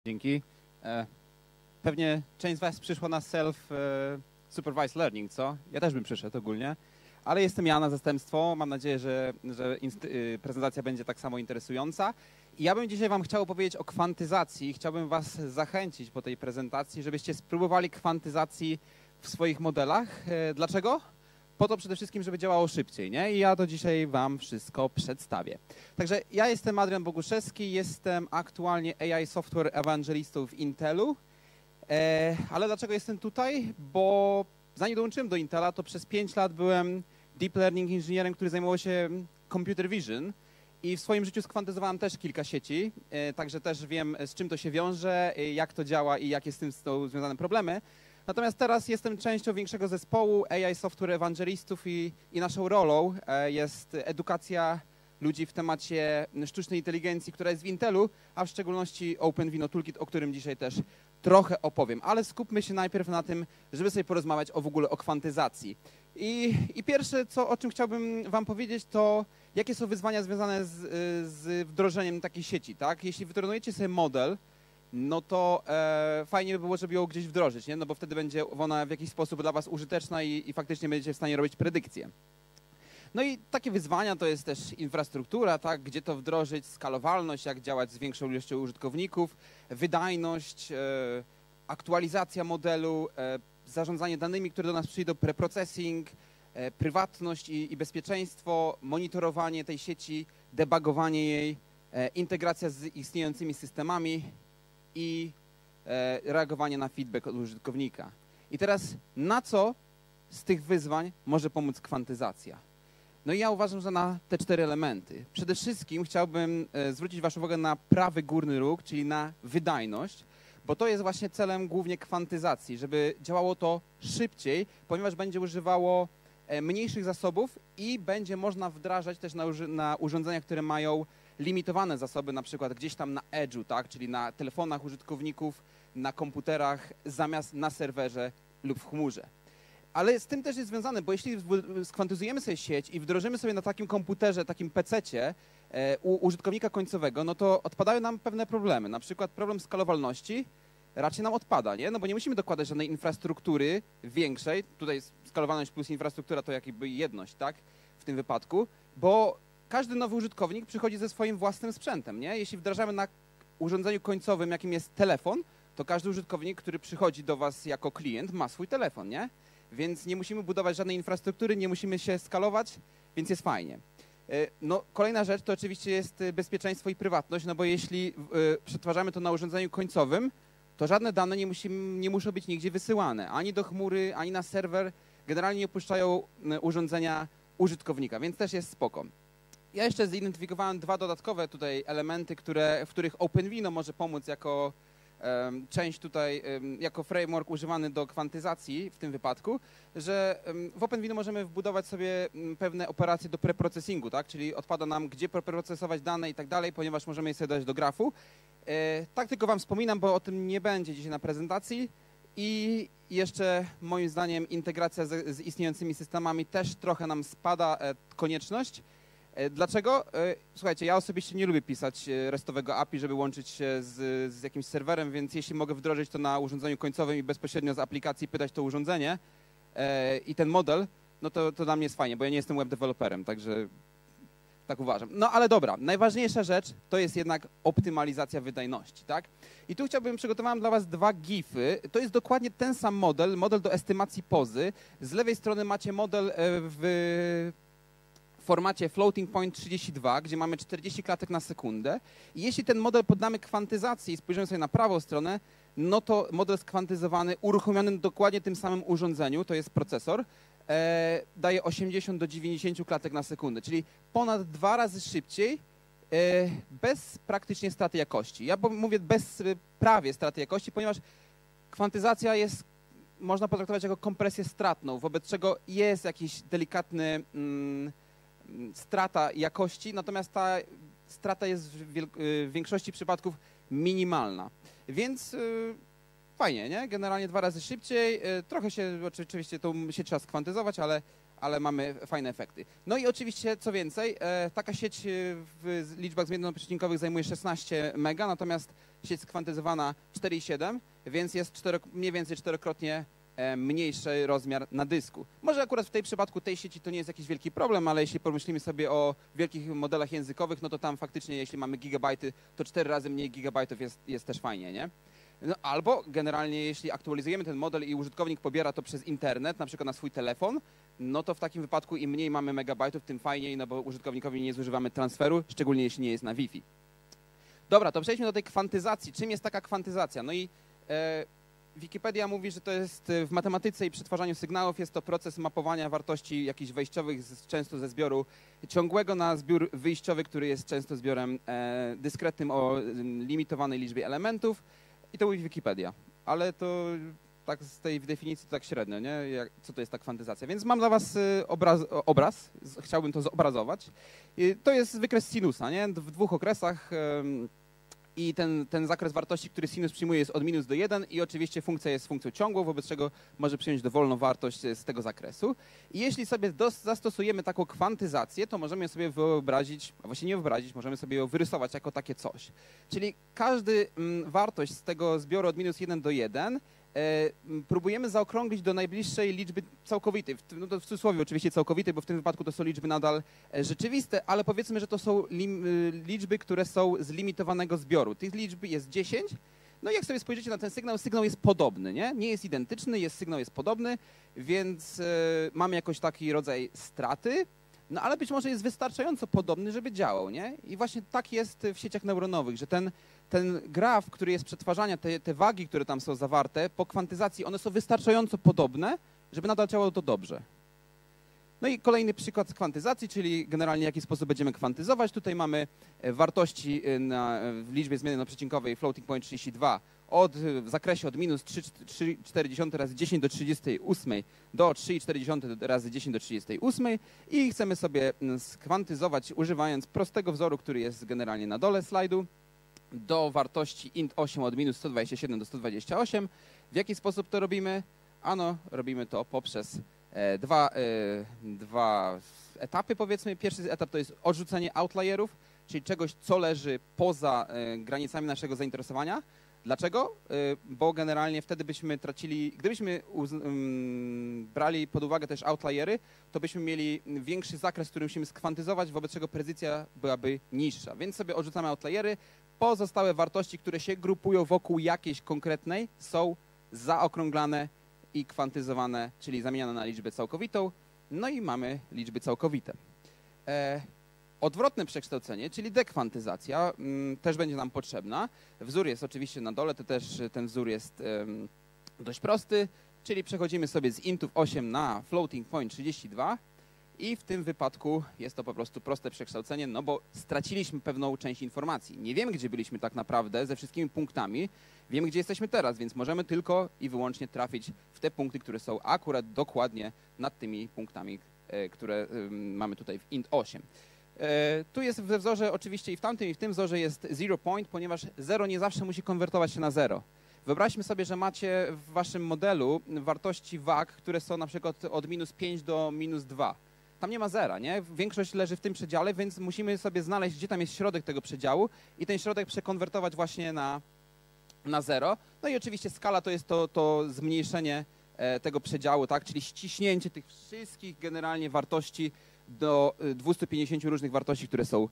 Dzięki. Pewnie część z Was przyszła na self-supervised learning, co? Ja też bym przyszedł ogólnie, ale jestem ja na zastępstwo. Mam nadzieję, że prezentacja będzie tak samo interesująca. I ja bym dzisiaj Wam chciał opowiedzieć o kwantyzacji. Chciałbym Was zachęcić po tej prezentacji, żebyście spróbowali kwantyzacji w swoich modelach. Dlaczego? Po to przede wszystkim, żeby działało szybciej, nie? I ja to dzisiaj Wam wszystko przedstawię. Także ja jestem Adrian Boguszewski, jestem aktualnie AI Software Evangelistą w Intelu. Ale dlaczego jestem tutaj? Bo zanim dołączyłem do Intela, to przez 5 lat byłem deep learning inżynierem, który zajmował się computer vision i w swoim życiu skwantyzowałem też kilka sieci, także też wiem, z czym to się wiąże, jak to działa i jakie z tym są związane problemy. Natomiast teraz jestem częścią większego zespołu AI Software Evangelistów i naszą rolą jest edukacja ludzi w temacie sztucznej inteligencji, która jest w Intelu, a w szczególności OpenVINO Toolkit, o którym dzisiaj też trochę opowiem. Ale skupmy się najpierw na tym, żeby sobie porozmawiać w ogóle o kwantyzacji. I pierwsze, o czym chciałbym Wam powiedzieć, to jakie są wyzwania związane z wdrożeniem takiej sieci, tak? Jeśli wytrenujecie sobie model, no to fajnie by było, żeby ją gdzieś wdrożyć, nie? No bo wtedy będzie ona w jakiś sposób dla Was użyteczna i faktycznie będziecie w stanie robić predykcje. No i takie wyzwania to jest też infrastruktura, tak? Gdzie to wdrożyć, skalowalność, jak działać z większą ilością użytkowników, wydajność, aktualizacja modelu, zarządzanie danymi, które do nas przyjdą, preprocessing, prywatność i bezpieczeństwo, monitorowanie tej sieci, debugowanie jej, integracja z istniejącymi systemami i reagowanie na feedback od użytkownika. I teraz na co z tych wyzwań może pomóc kwantyzacja? No i ja uważam, że na te 4 elementy. Przede wszystkim chciałbym zwrócić Waszą uwagę na prawy górny róg, czyli na wydajność, bo to jest właśnie celem głównie kwantyzacji, żeby działało to szybciej, ponieważ będzie używało mniejszych zasobów i będzie można wdrażać też na urządzenia, które mają limitowane zasoby, na przykład gdzieś tam na edge'u, tak? Czyli na telefonach użytkowników, na komputerach, zamiast na serwerze lub w chmurze. Ale z tym też jest związane, bo jeśli skwantyzujemy sobie sieć i wdrożymy sobie na takim komputerze, takim PC-cie u użytkownika końcowego, no to odpadają nam pewne problemy. Na przykład problem skalowalności raczej nam odpada, nie? No bo nie musimy dokładać żadnej infrastruktury większej. Tutaj skalowalność plus infrastruktura to jakby jedność, tak? W tym wypadku, bo każdy nowy użytkownik przychodzi ze swoim własnym sprzętem, nie? Jeśli wdrażamy na urządzeniu końcowym, jakim jest telefon, to każdy użytkownik, który przychodzi do Was jako klient, ma swój telefon, nie? Więc nie musimy budować żadnej infrastruktury, nie musimy się skalować, więc jest fajnie. No, kolejna rzecz to oczywiście jest bezpieczeństwo i prywatność, no bo jeśli przetwarzamy to na urządzeniu końcowym, to żadne dane nie muszą być nigdzie wysyłane, ani do chmury, ani na serwer. Generalnie nie opuszczają urządzenia użytkownika, więc też jest spoko. Ja jeszcze zidentyfikowałem 2 dodatkowe tutaj elementy, w których OpenVINO może pomóc jako część tutaj, jako framework używany do kwantyzacji w tym wypadku, że w OpenVINO możemy wbudować sobie pewne operacje do preprocessingu, tak? Czyli odpada nam, gdzie preprocesować dane i tak dalej, ponieważ możemy je sobie dać do grafu. Tak tylko Wam wspominam, bo o tym nie będzie dzisiaj na prezentacji. I jeszcze moim zdaniem integracja z istniejącymi systemami też trochę nam spada konieczność. Dlaczego? Słuchajcie, ja osobiście nie lubię pisać restowego API, żeby łączyć się z jakimś serwerem, więc jeśli mogę wdrożyć to na urządzeniu końcowym i bezpośrednio z aplikacji pytać to urządzenie i ten model, no to dla mnie jest fajnie, bo ja nie jestem web developerem, także tak uważam. No ale dobra, najważniejsza rzecz to jest jednak optymalizacja wydajności, tak? I tu przygotowałem dla Was 2 gify. To jest dokładnie ten sam model do estymacji pozy. Z lewej strony macie model w formacie floating point 32, gdzie mamy 40 klatek na sekundę. I jeśli ten model poddamy kwantyzacji i spojrzymy sobie na prawą stronę, no to model skwantyzowany, uruchomiony dokładnie tym samym urządzeniu, to jest procesor, daje 80 do 90 klatek na sekundę, czyli ponad 2 razy szybciej, bez praktycznie straty jakości. Ja mówię bez prawie straty jakości, ponieważ kwantyzacja jest, można potraktować jako kompresję stratną, wobec czego jest jakiś delikatny strata jakości, natomiast ta strata jest w większości przypadków minimalna. Więc fajnie, nie? Generalnie 2 razy szybciej, trochę się oczywiście tą sieć trzeba skwantyzować, ale mamy fajne efekty. No i oczywiście, co więcej, taka sieć w liczbach zmiennoprzecinkowych zajmuje 16 mega, natomiast sieć skwantyzowana 4,7, więc jest mniej więcej czterokrotnie mniejszy rozmiar na dysku. Może akurat w tej przypadku tej sieci to nie jest jakiś wielki problem, ale jeśli pomyślimy sobie o wielkich modelach językowych, no to tam faktycznie jeśli mamy gigabajty, to 4 razy mniej gigabajtów jest też fajnie, nie? No, albo generalnie jeśli aktualizujemy ten model i użytkownik pobiera to przez internet, na przykład na swój telefon, no to w takim wypadku im mniej mamy megabajtów, tym fajniej, no bo użytkownikowi nie zużywamy transferu, szczególnie jeśli nie jest na Wi-Fi. Dobra, to przejdźmy do tej kwantyzacji. Czym jest taka kwantyzacja? No i Wikipedia mówi, że to jest w matematyce i przetwarzaniu sygnałów jest to proces mapowania wartości jakichś wejściowych, często ze zbioru ciągłego na zbiór wyjściowy, który jest często zbiorem dyskretnym o limitowanej liczbie elementów. I to mówi Wikipedia. Ale to tak z tej definicji to tak średnio, nie? Co to jest ta kwantyzacja? Więc mam dla was obraz. Chciałbym to zobrazować. To jest wykres sinusa, nie? W dwóch okresach. I ten zakres wartości, który sinus przyjmuje, jest od minus do 1 i oczywiście funkcja jest funkcją ciągłą, wobec czego może przyjąć dowolną wartość z tego zakresu. I jeśli sobie zastosujemy taką kwantyzację, to możemy sobie wyobrazić, a właściwie nie wyobrazić, możemy sobie ją wyrysować jako takie coś. Czyli każdy wartość z tego zbioru od minus 1 do 1 próbujemy zaokrąglić do najbliższej liczby całkowitej. No to w cudzysłowie oczywiście całkowitej, bo w tym wypadku to są liczby nadal rzeczywiste, ale powiedzmy, że to są liczby, które są z limitowanego zbioru. Tych liczb jest 10. No i jak sobie spojrzycie na ten sygnał, sygnał jest podobny, nie? Nie jest identyczny, sygnał jest podobny, więc mamy jakoś taki rodzaj straty, no ale być może jest wystarczająco podobny, żeby działał, nie? I właśnie tak jest w sieciach neuronowych, że ten graf, który jest przetwarzania, te wagi, które tam są zawarte, po kwantyzacji, one są wystarczająco podobne, żeby nadal działało to dobrze. No i kolejny przykład kwantyzacji, czyli generalnie w jaki sposób będziemy kwantyzować. Tutaj mamy wartości w liczbie zmiennoprzecinkowej floating point 32 w zakresie od minus 3,4 razy 10 do 38 do 3,4 razy 10 do 38 i chcemy sobie skwantyzować używając prostego wzoru, który jest generalnie na dole slajdu, do wartości int 8 od minus 127 do 128. W jaki sposób to robimy? Ano, robimy to poprzez dwa etapy, powiedzmy. Pierwszy etap to jest odrzucenie outlierów, czyli czegoś, co leży poza granicami naszego zainteresowania. Dlaczego? Bo generalnie wtedy byśmy tracili, gdybyśmy brali pod uwagę też outliery, to byśmy mieli większy zakres, który musimy skwantyzować, wobec czego precyzja byłaby niższa. Więc sobie odrzucamy outliery. Pozostałe wartości, które się grupują wokół jakiejś konkretnej, są zaokrąglane i kwantyzowane, czyli zamieniane na liczbę całkowitą. No i mamy liczby całkowite. Odwrotne przekształcenie, czyli dekwantyzacja, też będzie nam potrzebna. Wzór jest oczywiście na dole, to też ten wzór jest dość prosty, czyli przechodzimy sobie z intów 8 na floating point 32 i w tym wypadku jest to po prostu proste przekształcenie, no bo straciliśmy pewną część informacji. Nie wiemy, gdzie byliśmy tak naprawdę ze wszystkimi punktami, wiemy, gdzie jesteśmy teraz, więc możemy tylko i wyłącznie trafić w te punkty, które są akurat dokładnie nad tymi punktami, które mamy tutaj w int 8. Tu jest we wzorze oczywiście i w tamtym i w tym wzorze jest 0 point, ponieważ 0 nie zawsze musi konwertować się na 0. Wyobraźmy sobie, że macie w waszym modelu wartości wag, które są na przykład od minus 5 do minus 2. Tam nie ma zera, nie? Większość leży w tym przedziale, więc musimy sobie znaleźć, gdzie tam jest środek tego przedziału i ten środek przekonwertować właśnie na 0. No i oczywiście skala to jest to zmniejszenie tego przedziału, tak? Czyli ściśnięcie tych wszystkich generalnie wartości do 250 różnych wartości, które są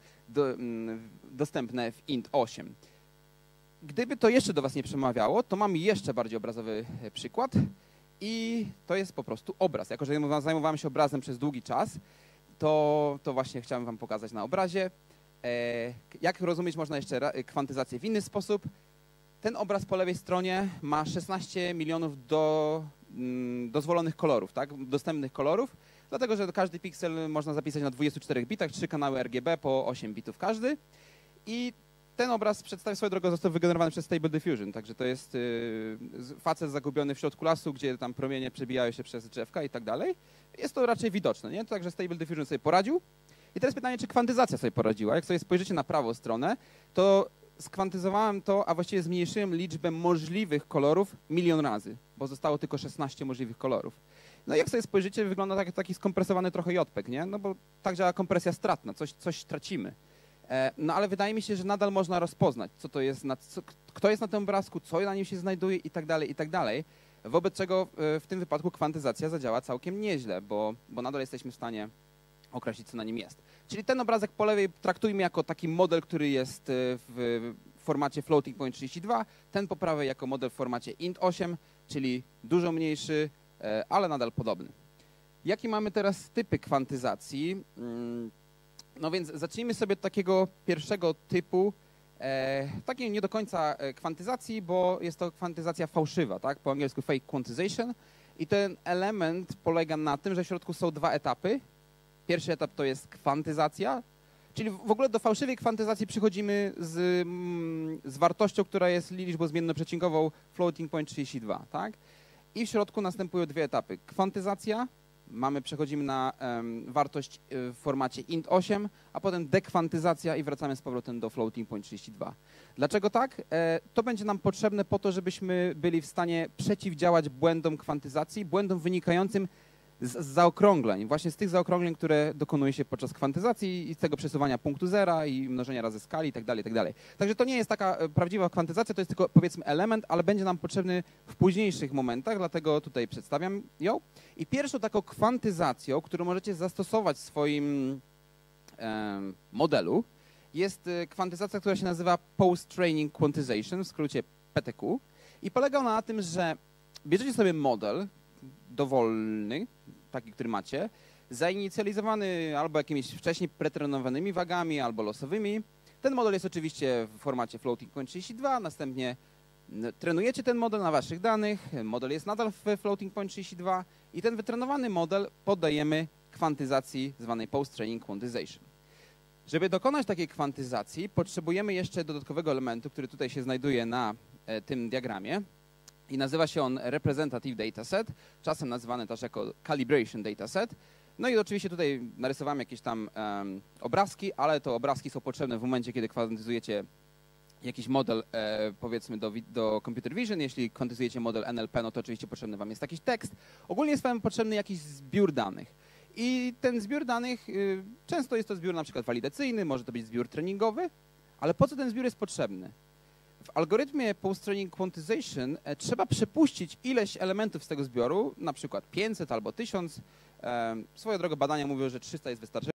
dostępne w int 8. Gdyby to jeszcze do was nie przemawiało, to mam jeszcze bardziej obrazowy przykład i to jest po prostu obraz. Jako że zajmowałem się obrazem przez długi czas, to właśnie chciałem wam pokazać na obrazie. Jak rozumieć można jeszcze kwantyzację w inny sposób. Ten obraz po lewej stronie ma 16 milionów dozwolonych kolorów, tak? Dostępnych kolorów, dlatego że każdy piksel można zapisać na 24 bitach, 3 kanały RGB po 8 bitów każdy. I ten obraz swoją drogą został wygenerowany przez Stable Diffusion, także to jest facet zagubiony w środku lasu, gdzie tam promienie przebijają się przez drzewka i tak dalej. Jest to raczej widoczne, nie? Także Stable Diffusion sobie poradził. I teraz pytanie, czy kwantyzacja sobie poradziła. Jak sobie spojrzycie na prawą stronę, to skwantyzowałem to, a właściwie zmniejszyłem liczbę możliwych kolorów 1 000 000 razy, bo zostało tylko 16 możliwych kolorów. No i jak sobie spojrzycie, wygląda taki skompresowany trochę JPEG, nie? No bo tak działa kompresja stratna, coś tracimy. No ale wydaje mi się, że nadal można rozpoznać, co to jest, kto jest na tym obrazku, co na nim się znajduje i tak dalej, i tak dalej. Wobec czego w tym wypadku kwantyzacja zadziała całkiem nieźle, bo nadal jesteśmy w stanie określić, co na nim jest. Czyli ten obrazek po lewej traktujmy jako taki model, który jest w formacie floating point 32, ten po prawej jako model w formacie int 8, czyli dużo mniejszy, ale nadal podobny. Jakie mamy teraz typy kwantyzacji? No więc zacznijmy sobie od takiego pierwszego typu, takiej nie do końca kwantyzacji, bo jest to kwantyzacja fałszywa, tak? Po angielsku fake quantization. I ten element polega na tym, że w środku są dwa etapy. Pierwszy etap to jest kwantyzacja, czyli w ogóle do fałszywej kwantyzacji przychodzimy z wartością, która jest liczbą zmiennoprzecinkovą floating point 32, tak? I w środku następują dwie etapy. Kwantyzacja, przechodzimy na wartość w formacie int 8, a potem dekwantyzacja i wracamy z powrotem do floating point 32. Dlaczego tak? To będzie nam potrzebne po to, żebyśmy byli w stanie przeciwdziałać błędom kwantyzacji, błędom wynikającym z zaokrągleń, właśnie z tych zaokrągleń, które dokonuje się podczas kwantyzacji i z tego przesuwania punktu zera i mnożenia razy skali itd., itd. Także to nie jest taka prawdziwa kwantyzacja, to jest tylko powiedzmy element, ale będzie nam potrzebny w późniejszych momentach, dlatego tutaj przedstawiam ją. I pierwszą taką kwantyzacją, którą możecie zastosować w swoim modelu, jest kwantyzacja, która się nazywa Post-Training Quantization, w skrócie PTQ. I polega ona na tym, że bierzecie sobie model dowolny, taki, który macie, zainicjalizowany albo jakimiś wcześniej pretrenowanymi wagami, albo losowymi. Ten model jest oczywiście w formacie floating point 32, następnie trenujecie ten model na waszych danych, model jest nadal w floating point 32 i ten wytrenowany model poddajemy kwantyzacji zwanej post-training quantization. Żeby dokonać takiej kwantyzacji, potrzebujemy jeszcze dodatkowego elementu, który tutaj się znajduje na tym diagramie i nazywa się on representative dataset, czasem nazywany też jako calibration dataset. No i oczywiście tutaj narysowałem jakieś tam obrazki, ale to obrazki są potrzebne w momencie, kiedy kwantyzujecie jakiś model, powiedzmy, do computer vision. Jeśli kwantyzujecie model NLP, no to oczywiście potrzebny wam jest jakiś tekst. Ogólnie jest wam potrzebny jakiś zbiór danych. I ten zbiór danych, często jest to zbiór na przykład walidacyjny, może to być zbiór treningowy, ale po co ten zbiór jest potrzebny? W algorytmie post-training quantization trzeba przepuścić ileś elementów z tego zbioru, na przykład 500 albo 1000. Swoją drogą badania mówią, że 300 jest wystarczająco.